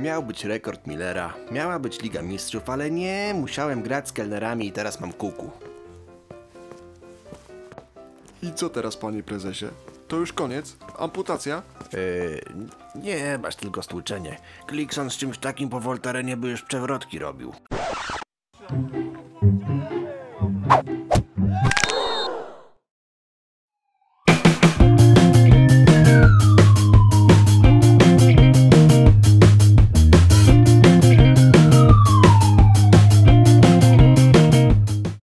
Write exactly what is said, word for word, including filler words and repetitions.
Miał być rekord Millera, miała być Liga Mistrzów, ale nie, musiałem grać z kelnerami i teraz mam kuku. I co teraz, panie prezesie? To już koniec? Amputacja? Yy, nie, masz tylko stłuczenie. Klikson z czymś takim po Voltarenie by już przewrotki robił.